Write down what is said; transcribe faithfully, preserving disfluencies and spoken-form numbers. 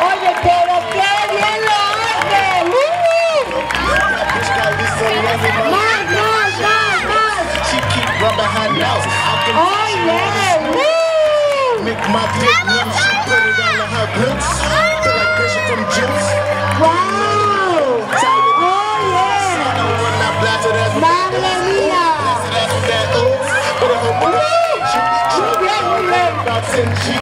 Oye, pero qué bien lo hace. ¡Uh! Más, más, más, más. Oh, yeah. ¡Uh! Wow. Oh, yeah. Madre mía. Muy bien, muy bien.